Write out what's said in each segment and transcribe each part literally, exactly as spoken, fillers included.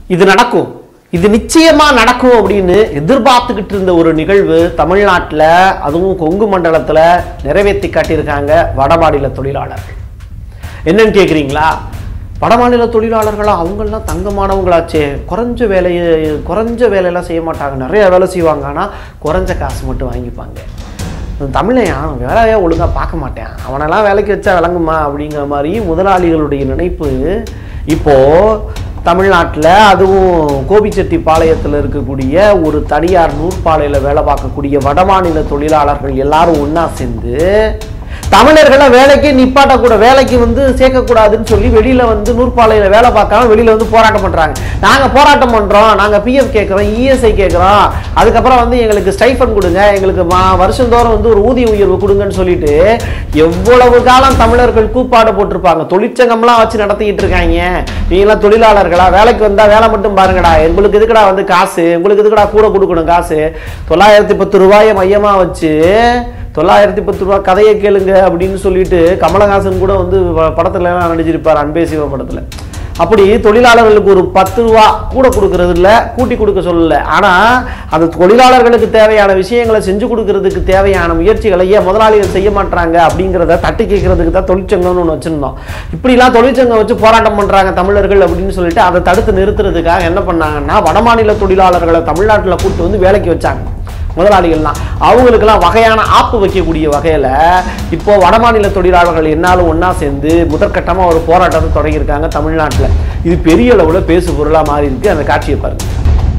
இது நடக்கும், இது நிச்சயமா நடக்கும் அப்படின்னு எதிர்பார்த்துக்கிட்டு இருந்த ஒரு நிகழ்வு தமிழ்நாட்டில் அதுவும் கொங்கு மண்டலத்தில் நிறைவேற்றி காட்டியிருக்காங்க வடமாநில தொழிலாளர்கள். என்னன்னு கேட்குறீங்களா? வடமாநில தொழிலாளர்களா அவங்கெல்லாம் தங்கமானவங்களாச்சே, குறைஞ்ச வேலையை குறைஞ்ச வேலையெல்லாம் செய்ய மாட்டாங்க, நிறைய வேலை செய்வாங்க, ஆனால் குறைஞ்ச காசு மட்டும் வாங்கிப்பாங்க. தமிழையான் வேலையாக ஒழுங்காக பார்க்க மாட்டேன், அவனெல்லாம் வேலைக்கு வச்சா விளங்குமா அப்படிங்கிற மாதிரி முதலாளிகளுடைய நினைப்பு இப்போது தமிழ்நாட்டில் அதுவும் கோபிச்செட்டிப்பாளையத்தில் இருக்கக்கூடிய ஒரு தனியார் நூற்பாலையில் வேலை பார்க்கக்கூடிய வடமாநில தொழிலாளர்கள் எல்லாரும் ஒன்றா சேர்ந்து தமிழர்களை வேலைக்கு நிப்பாட்டக்கூட வேலைக்கு வந்து சேர்க்கக்கூடாதுன்னு சொல்லி வெளியில் வந்து நூற்பாலையில் வேலை பார்க்காம வெளியில் வந்து போராட்டம் பண்ணுறாங்க. நாங்கள் போராட்டம் பண்ணுறோம், நாங்கள் பிஎஃப் கேட்குறோம், இஎஸ்ஐ கேட்குறோம், அதுக்கப்புறம் வந்து எங்களுக்கு ஸ்டைஃபன் கொடுங்க, எங்களுக்கு மா வருஷந்தோறும் வந்து ஒரு ஊதிய உயர்வு கொடுங்கன்னு சொல்லிட்டு எவ்வளவு காலம் தமிழர்கள் கூப்பாடு போட்டிருப்பாங்க. தொழிற்சங்கம்லாம் வச்சு நடத்திக்கிட்டு இருக்காங்க. நீங்களாம் தொழிலாளர்களா, வேலைக்கு வந்தால் வேலை மட்டும் பாருங்கடா, எங்களுக்கு எதுக்கடா வந்து காசு, உங்களுக்கு எதுக்கடா கூட கொடுக்கணும் காசு, தொள்ளாயிரத்தி பத்து ரூபாயை மையமாக வச்சு தொள்ளாயிரத்தி பத்து ரூபா கதையை கேளுங்க அப்படின்னு சொல்லிட்டு கமலஹாசன் கூட வந்து படத்துல எல்லாம் நடிச்சிருப்பார், அன்பே சிவம் படத்துல. அப்படி தொழிலாளர்களுக்கு ஒரு பத்து ரூபா கூட கொடுக்கறது இல்லை, கூட்டி கொடுக்க சொல்லலை. ஆனால் அந்த தொழிலாளர்களுக்கு தேவையான விஷயங்களை செஞ்சு கொடுக்கறதுக்கு தேவையான முயற்சிகளை ஏன் முதலாளிகள் செய்ய மாட்டாங்க அப்படிங்கிறத தட்டி கேட்கறதுக்கு தான் தொழிற்சங்கம்னு ஒன்று வச்சுருந்தோம். இப்படிலாம் தொழிற்சங்கம் வச்சு போராட்டம் பண்ணுறாங்க தமிழர்கள் அப்படின்னு சொல்லிட்டு அதை தடுத்து நிறுத்துறதுக்காக என்ன பண்ணாங்கன்னா வடமாநில தொழிலாளர்களை தமிழ்நாட்டில் கூப்பிட்டு வந்து வேலைக்கு வச்சாங்க முதலாளிகள்லாம். அவங்களுக்கெல்லாம் வகையான ஆப்பு வைக்கக்கூடிய வகையில் இப்போ வடமாநில தொழிலாளர்கள் என்னாலும் ஒன்றா சேர்ந்து முதற்கட்டமாக ஒரு போராட்டத்தை தொடங்கியிருக்காங்க தமிழ்நாட்டில். இது பெரிய அளவில் பேசு பொருளாக மாறி இருக்கு. அந்த காட்சியை பாருங்க.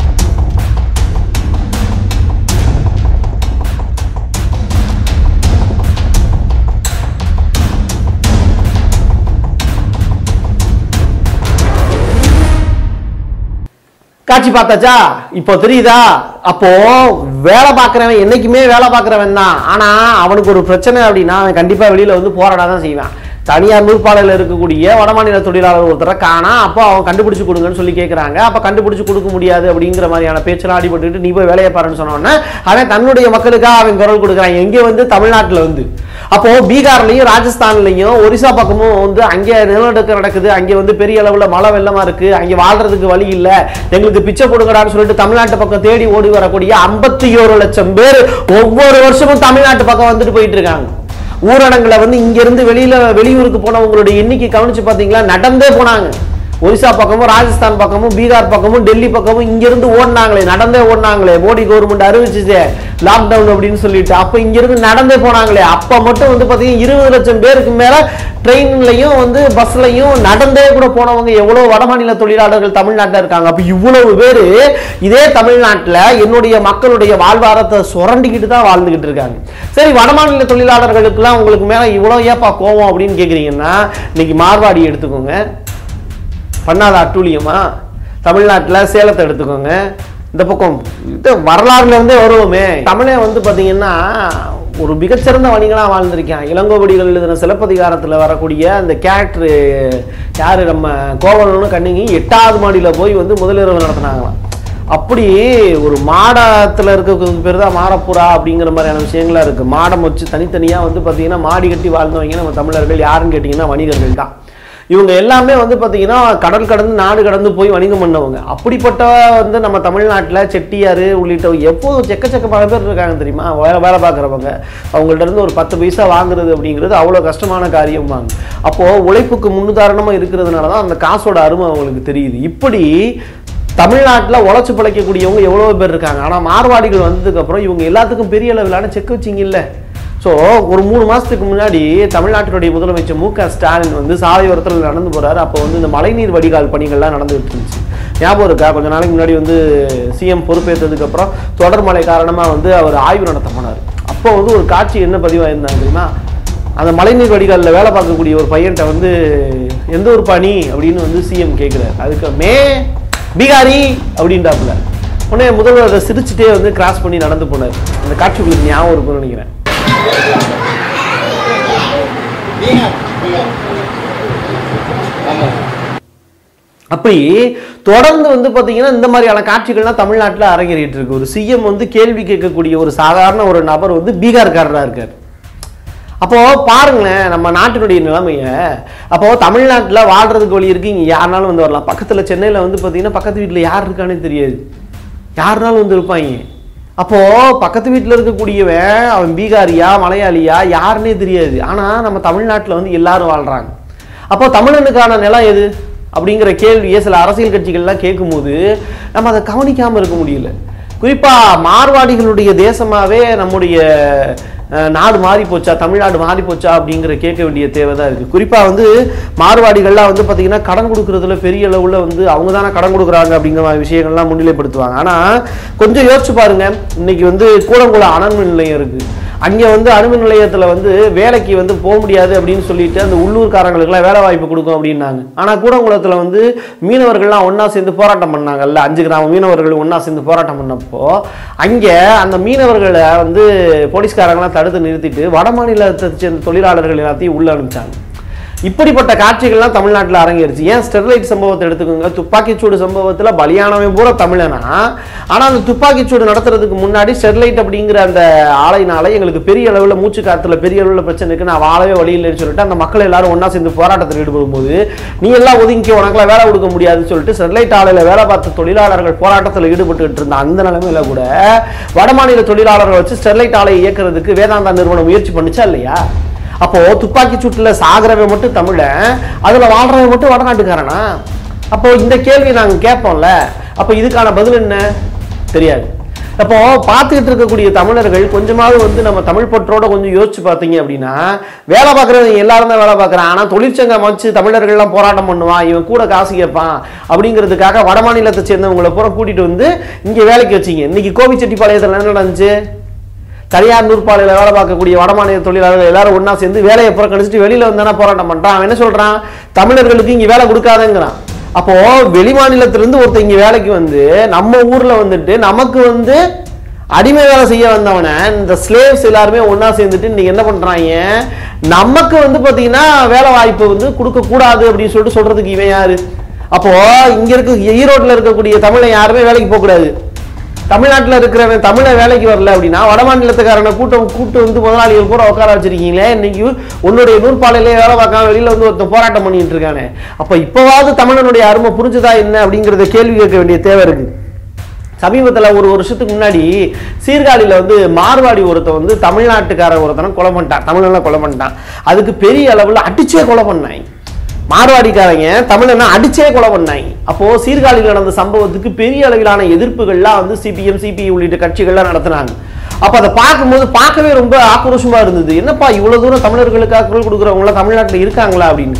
காட்சி பார்த்தாச்சா? இப்போ தெரியுதா? அப்போ வேலை பார்க்குறவன் என்னைக்குமே வேலை பார்க்குறவன் தான். ஆனால் அவனுக்கு ஒரு பிரச்சனை அப்படின்னா அவன் கண்டிப்பாக வெளியில் வந்து போராட தான் செய்வான். தனியார் நூற்பாலையில் இருக்கக்கூடிய வடமாநில தொழிலாளர் ஒருத்தரை காணா, அப்போ அவன் கண்டுபிடிச்சு கொடுங்கன்னு சொல்லி கேட்குறாங்க. அப்போ கண்டுபிடிச்சு கொடுக்க முடியாது அப்படிங்கிற மாதிரியான பேச்செல்லாம் அடிபட்டுட்டு நீ போய் வேலையை பாருன்னு சொன்னோன்னே அவன் தன்னுடைய மக்களுக்காக அவன் குரல் கொடுக்குறான். எங்கே வந்து தமிழ்நாட்டில் வந்து அப்போ பீகார்லையும் ராஜஸ்தான்லையும் ஒரிசா பக்கமும் வந்து அங்கே நிலநடுக்கம் நடக்குது, அங்கே வந்து பெரிய அளவில் மழை வெள்ளமா இருக்கு, அங்கே வாழ்றதுக்கு வழி இல்லை, எங்களுக்கு பிச்சை கொடுங்கடான்னு சொல்லிட்டு தமிழ்நாட்டு பக்கம் தேடி ஓடி வரக்கூடிய ஐம்பத்தி ஒரு லட்சம் பேர் ஒவ்வொரு வருஷமும் தமிழ்நாட்டு பக்கம் வந்துட்டு போயிட்டு இருக்காங்க. ஊரடங்குல வந்து இங்க இருந்து வெளியில வெளியூருக்கு போனவங்களுடைய எண்ணிக்கை கவனிச்சு பாத்தீங்களா? நடந்தே போனாங்க. ஒரிசா பக்கமும் ராஜஸ்தான் பக்கமும் பீகார் பக்கமும் டெல்லி பக்கமும் இங்கிருந்து ஓடினாங்களே, நடந்தே ஓடினாங்களே. மோடி கவர்மெண்ட் அறிவிச்சுச்சே லாக்டவுன் அப்படின்னு சொல்லிட்டு, அப்ப இங்கிருந்து நடந்தே போனாங்களே. அப்ப மட்டும் வந்து பாத்தீங்கன்னா இருபது லட்சம் பேருக்கு மேல ட்ரெயின்லையும் வந்து பஸ்லையும் நடந்தே கூட போனவங்க எவ்வளவு வடமாநில தொழிலாளர்கள் தமிழ்நாட்டில் இருக்காங்க. அப்ப இவ்வளவு பேரு இதே தமிழ்நாட்டில் என்னுடைய மக்களுடைய வாழ்வாரத்தை சுரண்டிக்கிட்டு தான் வாழ்ந்துகிட்டு இருக்காங்க. சரி, வடமாநில தொழிலாளர்களுக்கு எல்லாம் உங்களுக்கு மேல இவ்வளவு ஏப்பா கோவம் அப்படின்னு கேக்குறீங்கன்னா, இன்னைக்கு மார்வாடி எடுத்துக்கோங்க, பண்ணாத அட்டூழியமா. தமிழ்நாட்டில் சேலத்தை எடுத்துக்கோங்க, இந்த பக்கம் இது வரலாறுல இருந்தே வருவோமே. தமிழே வந்து பார்த்தீங்கன்னா ஒரு மிகச்சிறந்த வணிகனாக வாழ்ந்திருக்கான். இளங்கோவடிகள் எழுதின சிலப்பதிகாரத்தில் வரக்கூடிய அந்த கேரக்டரு யார், நம்ம கோவலனும் கண்ணிங்கி எட்டாவது மாடியில் போய் வந்து முதலிரவு நடத்தினாங்களாம். அப்படி ஒரு மாடத்தில் இருக்கிறதுக்கு பேர் தான் மாடப்புறா அப்படிங்கிற மாதிரியான விஷயங்கள்லாம் இருக்குது. மாடம் வச்சு தனித்தனியாக வந்து பார்த்தீங்கன்னா மாடி கட்டி வாழ்ந்தவங்க நம்ம தமிழர்கள் யாருன்னு கேட்டிங்கன்னா வணிகர்கள் தான். இவங்க எல்லாமே வந்து பார்த்தீங்கன்னா கடல் கடந்து நாடு கடந்து போய் வணிகம் பண்ணவங்க. அப்படிப்பட்ட வந்து நம்ம தமிழ்நாட்டில் செட்டியார் உள்ளிட்ட எப்போதும் செக்கச்சக்க பல பேர் இருக்காங்க தெரியுமா, வேலை வேலை பார்க்குறவங்க. அவங்கள்ட்ட இருந்து ஒரு பத்து பைசா வாங்குறது அப்படிங்கிறது அவ்வளோ கஷ்டமான காரியம் வாங்க. அப்போது உழைப்புக்கு முன்னுதாரணமாக இருக்கிறதுனால தான் அந்த காசோட அருமை அவங்களுக்கு தெரியுது. இப்படி தமிழ்நாட்டில் உழைச்சி பிழைக்கக்கூடியவங்க எவ்வளோ பேர் இருக்காங்க. ஆனால் மார்வாடிகள் வந்ததுக்கப்புறம் இவங்க எல்லாத்துக்கும் பெரிய அளவிலான செக் வச்சிங்க இல்லை. ஸோ ஒரு மூணு மாதத்துக்கு முன்னாடி தமிழ்நாட்டினுடைய முதலமைச்சர் மு க ஸ்டாலின் வந்து சாலையோரத்தில் நடந்து போகிறார். அப்போ வந்து இந்த மழைநீர் வடிகால் பணிகள்லாம் நடந்துகிட்டு இருந்துச்சு. ஞாபகம் இருக்கா? கொஞ்சம் நாளைக்கு முன்னாடி வந்து சிஎம் பொறுப்பேற்றதுக்கப்புறம் தொடர் மழை காரணமாக வந்து அவர் ஆய்வு நடத்த போனார். அப்போ வந்து ஒரு காட்சி என்ன பதிவாயிருந்தாங்க தெரியுமா? அந்த மழைநீர் வடிகாலில் வேலை பார்க்கக்கூடிய ஒரு பையன்கிட்ட வந்து எந்த ஒரு பணி அப்படின்னு வந்து சிஎம் கேட்குறாரு. அதுக்கு மே பீகாரி அப்படின்றாப்புல. உடனே முதல்வர் அதை சிரிச்சுட்டே வந்து கிராஸ் பண்ணி நடந்து போனார். அந்த காட்சி உங்களுக்கு ஞாபகம் இருக்கும்னு நினைக்கிறேன். அப்படி தொடர்ந்து வந்து பாத்தீங்கன்னா இந்த மாதிரியான காட்சிகள்லாம் தமிழ்நாட்டில் அரங்கேறிட்டு இருக்கு. ஒரு சிஎம் வந்து கேள்வி கேட்கக்கூடிய ஒரு சாதாரண ஒரு நபர் வந்து பீகார்காரராக இருக்கார். அப்போ பாருங்களேன் நம்ம நாட்டினுடைய நிலைமைய. அப்போ தமிழ்நாட்டில் வாழ்றதுக்கு வழி இருக்கு, இங்க யாருனாலும் வந்து வரலாம். பக்கத்துல சென்னையில வந்து பாத்தீங்கன்னா பக்கத்து வீட்டுல யார் இருக்கானே தெரியாது, யாருனாலும் வந்து இருப்பாங்க. அப்போ பக்கத்து வீட்டில் இருக்கக்கூடியவன் அவன் பீகாரியா மலையாளியா யாருன்னே தெரியாது. ஆனா நம்ம தமிழ்நாட்டில் வந்து எல்லாரும் வாழ்றாங்க. அப்போ தமிழனுக்கான நிலம் எது அப்படிங்கிற கேள்வியை சில அரசியல் கட்சிகள்லாம் கேட்கும்போது நம்ம அதை கவனிக்காம இருக்க முடியல. குறிப்பா மார்வாடிகளுடைய தேசமாவே நம்முடைய நாடு மாறி போச்சா, தமிழ்நாடு மாறி போச்சா அப்படிங்கிற கேட்க வேண்டிய தேவை தான் இருக்கு. குறிப்பா வந்து மார்வாடிகள்லாம் வந்து பாத்தீங்கன்னா கடன் கொடுக்கறதுல பெரிய அளவுல வந்து அவங்க தானே கடன் கொடுக்குறாங்க அப்படிங்கிற மாதிரி விஷயங்கள்லாம் முன்னிலைப்படுத்துவாங்க. ஆனா கொஞ்சம் யோசிச்சு பாருங்க, இன்னைக்கு வந்து கூடங்குளம் அனல்மின் நிலையம் இருக்கு. அங்கே வந்து அணுமின் நிலையத்தில் வந்து வேலைக்கு வந்து போக முடியாது அப்படின்னு சொல்லிட்டு அந்த உள்ளூர்காரங்களுக்குலாம் வேலை வாய்ப்பு கொடுக்கும் அப்படின்னாங்க. ஆனால் கூடங்குளத்தில் வந்து மீனவர்கள்லாம் ஒன்றா சேர்ந்து போராட்டம் பண்ணாங்கல்ல, அஞ்சு கிராம மீனவர்கள் ஒன்றா சேர்ந்து போராட்டம் பண்ணப்போ அங்கே அந்த மீனவர்களை வந்து போலீஸ்காரங்களாம் தடுத்து நிறுத்திட்டு வட மாநிலத்தை சேர்ந்த தொழிலாளர்கள் எல்லாத்தையும் உள்ள அனுப்பிச்சாங்க. இப்படிப்பட்ட காட்சிகள்லாம் தமிழ்நாட்டில் அரங்கேறிச்சு. ஏன் ஸ்டெர்லைட் சம்பவத்தை எடுத்துக்கோங்க, துப்பாக்கிச்சூடு சம்பவத்தில் பலியானவன் பூரா தமிழனா. ஆனால் அந்த துப்பாக்கிச்சூடு நடத்துறதுக்கு முன்னாடி ஸ்டெர்லைட் அப்படிங்கிற அந்த ஆலையினால எங்களுக்கு பெரிய அளவில் மூச்சு காத்துல பெரிய அளவில் பிரச்சனை இருக்கு, நான் வாழவே வழி இல்லைன்னு சொல்லிட்டு அந்த மக்கள் எல்லாரும் ஒன்றா சேர்ந்து போராட்டத்தில் ஈடுபடும் போது நீ எல்லாம் ஒதுங்கி உனக்குலாம் வேலை கொடுக்க முடியாதுன்னு சொல்லிட்டு ஸ்டெர்லைட் ஆலையில் வேலை பார்த்த தொழிலாளர்கள் போராட்டத்தில் ஈடுபட்டு இருந்த அந்த நிலைமையில கூட வடமாநில தொழிலாளர்கள் வச்சு ஸ்டெர்லைட் ஆலையை இயக்குறதுக்கு வேதாந்தா நிறுவனம் முயற்சி பண்ணிச்சா இல்லையா? அப்போ துப்பாக்கி சூட்டுல சாகிறவன் மட்டும் தமிழன், அதுல வாழ்றவன் மட்டும் வடநாட்டுக்காரனா? அப்போ இந்த கேள்வி நாங்க கேட்போம்ல, அப்போ இதுக்கான பதில் என்ன தெரியாது. அப்போ பார்த்துக்கிட்டு இருக்கக்கூடிய தமிழர்கள் கொஞ்சமாவது வந்து நம்ம தமிழ் பற்றோட கொஞ்சம் யோசிச்சு பார்த்தீங்க அப்படின்னா, வேலை பார்க்குறவங்க எல்லாரும் தான் வேலை பார்க்குறான். ஆனால் தொழிற்சங்கம் வச்சு தமிழர்கள்லாம் போராட்டம் பண்ணுவான், இவன் கூட காசு கேட்பான் அப்படிங்கிறதுக்காக வட மாநிலத்தை சேர்ந்தவங்களை பூரா கூட்டிட்டு வந்து இங்கே வேலைக்கு வச்சிங்க. இன்னைக்கு கோபிச்செட்டிப்பாளையத்தில் என்ன நடந்துச்சு? தனியார் நூற்பாலையில் வேலை பார்க்கக்கூடிய வடமாநில தொழிலாளர்கள் எல்லாரும் ஒன்னா சேர்ந்து வேலையை புறக்கணிச்சுட்டு வெளியில வந்தானா போராட்டம் பண்றான். அவன் என்ன சொல்றான், தமிழர்களுக்கு இங்க வேலை கொடுக்காதங்கிறான். அப்போ வெளி மாநிலத்திலிருந்து ஒருத்தர் இங்க வேலைக்கு வந்து நம்ம ஊர்ல வந்துட்டு நமக்கு வந்து அடிமை வேலை செய்ய வந்தவன இந்த ஸ்லேவ்ஸ் எல்லாருமே ஒன்னா சேர்ந்துட்டு இன்னைக்கு என்ன பண்றாங்க, நமக்கு வந்து பாத்தீங்கன்னா வேலை வாய்ப்பு வந்து கொடுக்க கூடாது அப்படின்னு சொல்லிட்டு சொல்றதுக்கு இவன் யாரு? அப்போ இங்க இருக்க ஈரோட்ல இருக்கக்கூடிய தமிழை யாருமே வேலைக்கு போக கூடாது. தமிழ்நாட்டில் இருக்கிறவன் தமிழை வேலைக்கு வரல அப்படின்னா வட மாநிலத்துக்காரனை கூட்டம் கூட்டு வந்து முதலாளிகள் பூரா உட்கார வச்சிருக்கீங்களே, இன்னைக்கு உன்னுடைய நூற்பாலையிலே வேலை பார்க்காம வெளியில வந்து ஒருத்தன் போராட்டம் பண்ணிட்டு இருக்கானே, அப்ப இப்பவாவது தமிழனுடைய அருமை புரிஞ்சுதா என்ன அப்படிங்கறத கேள்வி கேட்க வேண்டிய தேவை இருக்கு. சமீபத்தில் ஒரு வருஷத்துக்கு முன்னாடி சீர்காழியில் வந்து மார்வாடி ஒருத்தன் வந்து தமிழ்நாட்டுக்கார ஒருத்தனை கொலை பண்ணிட்டான், தமிழெல்லாம் கொலை பண்ணிட்டான். அதுக்கு பெரிய அளவில் அடிச்சே கொலை பண்ணாங்க. மார்வாடிக்காரங்க தமிழனை அடிச்சே கொலை பண்ணாங்க. அப்போ சீர்காழியில் நடந்த சம்பவத்துக்கு பெரிய அளவிலான எதிர்ப்புகள்லாம் வந்து சிபிஎம் சிபிஐ உள்ளிட்ட கட்சிகள்லாம் நடத்தினாங்க. அப்ப அதை பார்க்கும்போது பார்க்கவே ரொம்ப ஆக்ரோஷமா இருந்தது. என்னப்பா இவ்வளவு தூரம் தமிழர்களுக்காக குரல் கொடுக்குறவங்க எல்லாம் தமிழ்நாட்டில் இருக்காங்களா அப்படின்னு.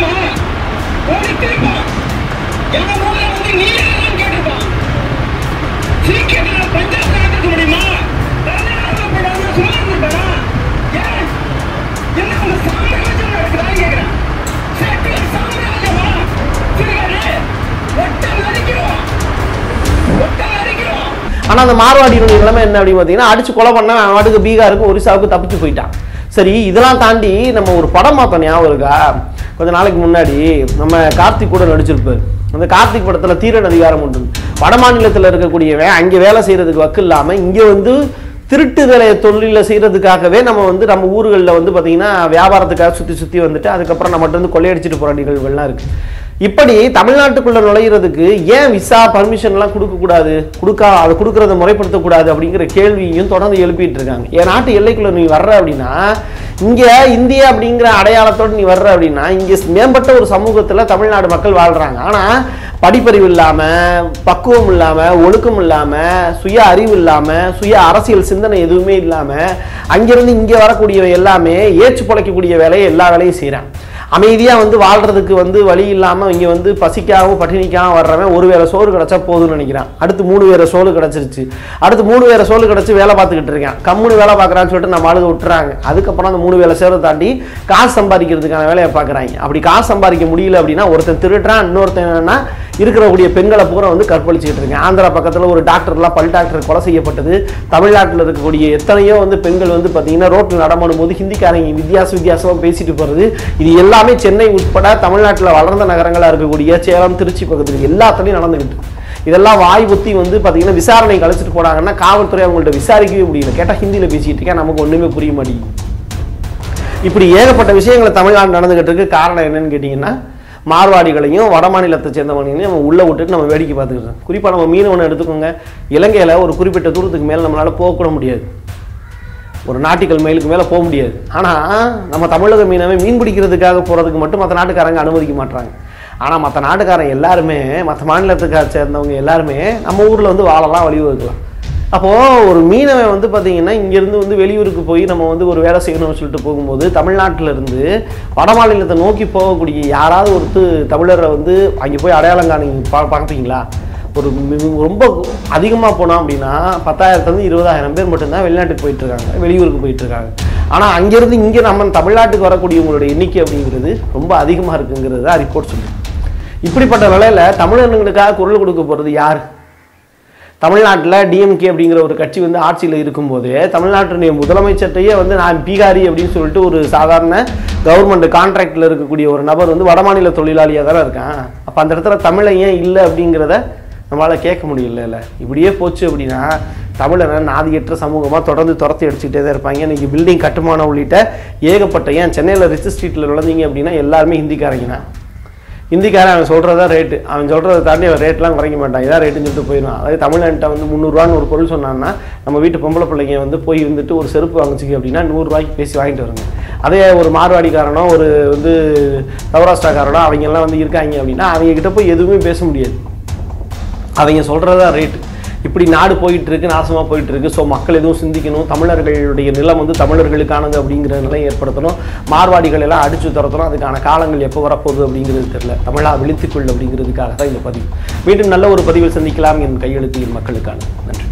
ஆனா அந்த மார்வாடியினுடைய நிலைமை என்ன அப்படின்னு பார்த்தீங்கன்னா, அடிச்சு கொலை பண்ண அவன் வாட்டுக்கு பீகாருக்கு ஒரிசாவுக்கு தப்பிச்சு போயிட்டான். சரி, இதெல்லாம் தாண்டி நம்ம ஒரு படம் பார்த்தோம், ஞாபகம் இருக்கா? கொஞ்ச நாளைக்கு முன்னாடி நம்ம கார்த்திக் கூட நடிச்சிருப்பார். அந்த கார்த்திக் படத்துல தீரன் அதிகாரம் உண்டு. வட மாநிலத்தில் இருக்கக்கூடியவன் அங்கே வேலை செய்யறதுக்கு வக்கு இல்லாம இங்கே வந்து திருட்டு வேலையை தொழில செய்யறதுக்காகவே நம்ம வந்து நம்ம ஊர்களில் வந்து பார்த்தீங்கன்னா வியாபாரத்துக்காக சுற்றி சுற்றி வந்துட்டு அதுக்கப்புறம் நம்மகிட்ட வந்து கொள்ளையடிச்சிட்டு போகிற நிகழ்வுகள்லாம் இருக்கு. இப்படி தமிழ்நாட்டுக்குள்ள நுழையிறதுக்கு ஏன் விசா பர்மிஷன் எல்லாம் கொடுக்க கூடாது, கொடுக்கா அதை கொடுக்கறத முறைப்படுத்தக்கூடாது அப்படிங்கிற கேள்வியும் தொடர்ந்து எழுப்பிட்டு இருக்காங்க. என் நாட்டு எல்லைக்குள்ள நீ வர்ற அப்படின்னா, இங்க இந்தியா அப்படிங்கிற அடையாளத்தோடு நீ வர்ற அப்படின்னா, இங்க மேம்பட்ட ஒரு சமூகத்துல தமிழ்நாடு மக்கள் வாழ்றாங்க. ஆனா படிப்பறிவு இல்லாம, பக்குவம் இல்லாம, ஒழுக்கம் இல்லாம, சுய அறிவு இல்லாம, சுய அரசியல் சிந்தனை எதுவுமே இல்லாம அங்கிருந்து இங்க வரக்கூடிய எல்லாமே ஏற்று பொழைக்கக்கூடிய வேலையை எல்லா வேலையும் செய்யறான். அமைதியா வந்து வாழ்றதுக்கு வந்து வழி இல்லாம இங்க வந்து பசிக்காகவும் பட்டினிக்காகவும் வர்றவன் ஒரு வேளை சோறு கிடைச்சா போதும்னு நினைக்கிறான். அடுத்து மூணு வேற சோறு கிடைச்சிருச்சு, அடுத்து மூணு வேற சோறு கிடைச்சி வேலை பார்த்துக்கிட்டு இருக்கேன், கம்முன்னு வேலை பார்க்கறான்னு சொல்லிட்டு நம்ம ஆளுக விட்டுறாங்க. அதுக்கப்புறம் அந்த மூணு வேலை சேர தாண்டி காசு சம்பாதிக்கிறதுக்கான வேலையை பார்க்குறாங்க. அப்படி காசு சம்பாதிக்க முடியல அப்படின்னா ஒருத்தன் திருடுறான், இன்னொருத்தன் என்னன்னா இருக்கக்கூடிய பெண்களை பூரா வந்து கற்பழிச்சுக்கிட்டு இருக்கேன். ஆந்திரா பக்கத்துல ஒரு டாக்டர்லாம் பல் டாக்டர் கொலை செய்யப்பட்டது. தமிழ்நாட்டில் இருக்கக்கூடிய எத்தனையோ வந்து பெண்கள் வந்து பார்த்தீங்கன்னா ரோட்டில் நடமாடும் போது ஹிந்திக்காரங்க வித்தியாச வித்தியாசமா பேசிட்டு போறது. இது எல்லாமே சென்னை உட்பட தமிழ்நாட்டில் வளர்ந்த நகரங்களா இருக்கக்கூடிய சேலம், திருச்சி பக்கத்துக்கு எல்லாத்துலையும் நடந்துகிட்டு. இதெல்லாம் வாய் புத்தி வந்து பார்த்தீங்கன்னா விசாரணை கழிச்சிட்டு போனாங்கன்னா காவல்துறை அவங்கள்ட்ட விசாரிக்கவே முடியல. கேட்டால் ஹிந்தியில் பேசிட்டு இருக்கேன், நமக்கு ஒன்றுமே புரிய மாட்டேங்குது. இப்படி ஏகப்பட்ட விஷயங்களை தமிழ்நாடு நடந்துகிட்டு இருக்கு. காரணம் என்னன்னு கேட்டிங்கன்னா மார்வாடிகளையும் வட மாநிலத்தை சேர்ந்தவங்களையும் நம்ம உள்ளே விட்டுட்டு நம்ம வேடிக்கை பார்த்துக்கிட்டோம். குறிப்பாக நம்ம மீனவனை எடுத்துக்கோங்க. இலங்கையில் ஒரு குறிப்பிட்ட தூரத்துக்கு மேலே நம்மளால் போகக்கூட முடியாது, ஒரு நாட்டிக்கல் மைலுக்கு மேலே போக முடியாது. ஆனால் நம்ம தமிழக மீனவை மீன் பிடிக்கிறதுக்காக போகிறதுக்கு மட்டும் மற்ற நாட்டுக்காரங்க அனுமதிக்க மாட்டாங்க. ஆனால் மற்ற நாட்டுக்காரங்க எல்லாருமே, மற்ற மாநிலத்துக்காக சேர்ந்தவங்க எல்லாருமே நம்ம ஊரில் வந்து வாழலாம், வழிவகுக்கலாம். அப்போது ஒரு மீனவை வந்து பார்த்திங்கன்னா இங்கேருந்து வந்து வெளியூருக்கு போய் நம்ம வந்து ஒரு வேலை செய்யணும்னு சொல்லிட்டு போகும்போது தமிழ்நாட்டிலேருந்து வட மாநிலத்தை நோக்கி போகக்கூடிய யாராவது ஒருத்தர் தமிழரை வந்து அங்கே போய் அடையாளம் காணி பா பார்ப்பீங்களா? ஒரு ரொம்ப அதிகமாக போனோம் அப்படின்னா பத்தாயிரத்துலேருந்து இருபதாயிரம் பேர் மட்டும்தான் வெளிநாட்டுக்கு போயிட்டுருக்காங்க, வெளியூருக்கு போயிட்டுருக்காங்க. ஆனால் அங்கேருந்து இங்கே நம்ம தமிழ்நாட்டுக்கு வரக்கூடியவங்களோட எண்ணிக்கை அப்படிங்கிறது ரொம்ப அதிகமாக இருக்குங்கிறது தான் ரிப்போர்ட் சொல்லுது. இப்படிப்பட்ட நிலையில் தமிழர்களுக்காக குரல் கொடுக்க போகிறது யார்? தமிழ்நாட்டில் டிஎம்கே அப்படிங்கிற ஒரு கட்சி வந்து ஆட்சியில் இருக்கும்போது தமிழ்நாட்டுடைய முதலமைச்சர்கிட்டையே வந்து நான் பீகாரி அப்படின்னு சொல்லிட்டு ஒரு சாதாரண கவர்மெண்ட் கான்ட்ராக்டில் இருக்கக்கூடிய ஒரு நபர் வந்து வடமாநில தொழிலாளியாக தானே இருக்கான். அப்போ அந்த இடத்துல தமிழை ஏன் இல்லை அப்படிங்கிறத நம்மளால் கேட்க முடியல. இல்லை இப்படியே போச்சு அப்படின்னா தமிழரை நாதியற்ற சமூகமாக தொடர்ந்து துரத்தி அடிச்சுக்கிட்டே தான் இருப்பாங்க. இன்றைக்கி பில்டிங் கட்டுமானம் உள்ளிட்ட ஏகப்பட்ட, ஏன் சென்னையில் ரிச் ஸ்ட்ரீட்டில் நுழைஞ்சிங்க அப்படின்னா எல்லாருமே ஹிந்திக்காரங்க. ஹிந்திக்காரன் அவன் சொல்கிறதா ரேட்டு, அவன் சொல்கிறத தாண்டி அவன் ரேட்லாம் குறைக்க மாட்டான், இதான் ரேட்டுன்னு சொல்லிட்டு போயிடுவான். அதாவது தமிழ்நாட்டை வந்து முந்நூறுரூவான்னு ஒரு பொருள் சொன்னான்னா நம்ம வீட்டு பொம்பளை பிள்ளைங்க வந்து போய் வந்துட்டு ஒரு செருப்பு வாங்கிச்சிக்கு அப்படின்னா நூறுரூவாய்க்கு பேசி வாங்கிட்டு வருங்க. அதே ஒரு மார்வாடிக்காரனோ ஒரு வந்து சௌராஷ்டிராக்காரனோ அவங்கெல்லாம் வந்து இருக்காங்க அப்படின்னா அவங்கக்கிட்ட போய் எதுவுமே பேச முடியாது, அவங்க சொல்கிறதா ரேட்டு. இப்படி நாடு போயிட்டு இருக்கு, நாசமாக போயிட்டு இருக்கு. ஸோ மக்கள் எதுவும் சிந்திக்கணும், தமிழர்களுடைய நிலம் வந்து தமிழர்களுக்கானது அப்படிங்கிற நிலையை ஏற்படுத்தணும், மார்வாடிகள் எல்லாம் அடிச்சு துரத்தணும். அதுக்கான காலங்கள் எப்போ வரப்போகுது அப்படிங்கிறது தெரியல. தமிழா விழித்துக்கொள் அப்படிங்கிறதுக்காக தான் இந்த பதிவு. மீண்டும் நல்ல ஒரு பதிவில் சந்திக்கலாம். என் கையெழுத்து என் மக்களுக்கான. நன்றி.